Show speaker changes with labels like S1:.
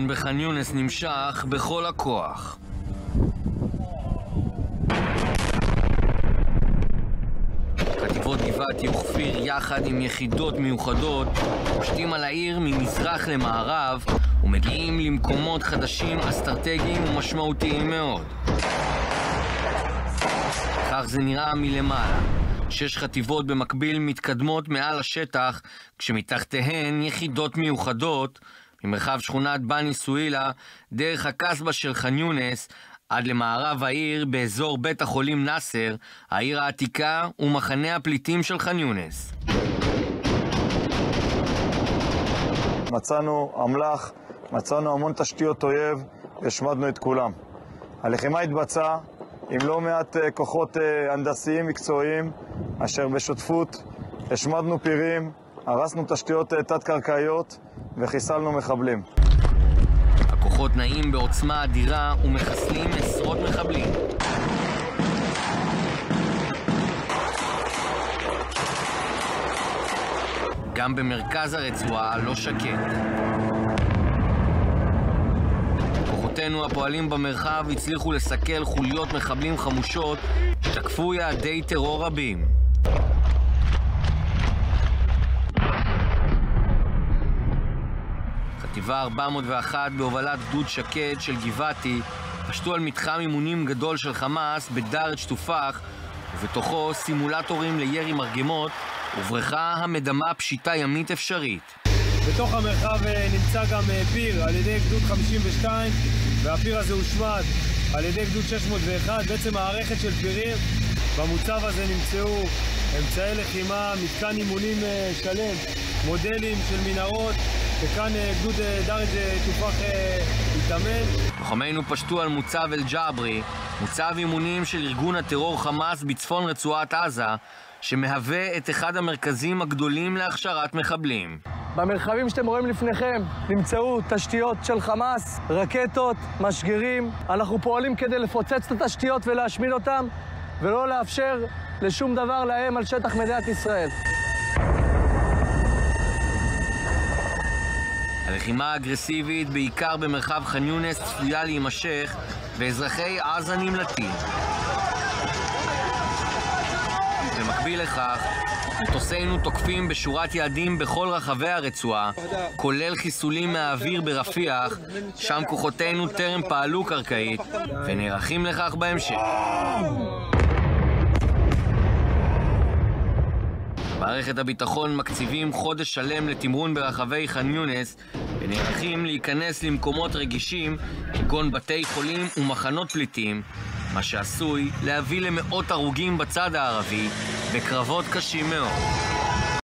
S1: בח'אן יונס נמשך בכל הכוח. חטיבות גבעתי וכפיר יחד עם יחידות מיוחדות פושטים על העיר ממזרח למערב ומגיעים למקומות חדשים אסטרטגיים ומשמעותיים מאוד. כך זה נראה מלמעלה. 6 חטיבות במקביל מתקדמות מעל השטח, כשמתחתיהן יחידות מיוחדות ממרחב שכונת בני סואילה דרך הקסבה של ח'אן יונס עד למערב העיר באזור בית החולים נאסר, העיר העתיקה ומחנה הפליטים של ח'אן יונס.
S2: מצאנו אמל"ח, מצאנו המון תשתיות אויב והשמדנו את כולם. הלחימה התבצעה עם לא מעט כוחות הנדסיים מקצועיים אשר בשותפות השמדנו פירים, הרסנו תשתיות תת-קרקעיות וחיסלנו מחבלים.
S1: הכוחות נעים בעוצמה אדירה ומחסלים עשרות מחבלים. גם במרכז הרצועה לא שקט. כוחותינו הפועלים במרחב הצליחו לסכל חוליות מחבלים חמושות שתקפו יעדי טרור רבים. חטיבה 401 בהובלת גדוד שקד של גבעתי פשטו על מתחם אימונים גדול של חמאס בדארת שטופח, ובתוכו סימולטורים לירי מרגמות ובריכה המדמה פשיטה ימית אפשרית.
S3: בתוך המרחב נמצא גם פיר על ידי גדוד 52, והפיר הזה הושמד על ידי גדוד 601. בעצם מערכת של פירים. במוצב הזה נמצאו אמצעי לחימה, מתקן אימונים שלם, מודלים של מנהרות, וכאן גדוד דארת שטופח התאמן.
S1: לוחמינו פשטו על מוצב אל-ג'עברי, מוצב אימונים של ארגון הטרור חמאס בצפון רצועת עזה, שמהווה את אחד המרכזים הגדולים להכשרת מחבלים.
S4: במרחבים שאתם רואים לפניכם נמצאו תשתיות של חמאס, רקטות, משגרים. אנחנו פועלים כדי לפוצץ את התשתיות ולהשמיד אותם, ולא לאפשר לשום דבר להם על שטח מדינת ישראל.
S1: הלחימה האגרסיבית, בעיקר במרחב ח'אן יונס, צפויה להימשך, ואזרחי עזה נמלטים. במקביל לכך, מטוסינו תוקפים בשורת יעדים בכל רחבי הרצועה, כולל חיסולים מהאוויר ברפיח, שם כוחותינו טרם פעלו קרקעית, ונערכים לכך בהמשך. מערכת הביטחון מקציבים חודש שלם לתמרון ברחבי ח'אן יונס, ונערכים להיכנס למקומות רגישים כגון בתי חולים ומחנות פליטים, מה שעשוי להביא למאות הרוגים בצד הערבי בקרבות קשים מאוד.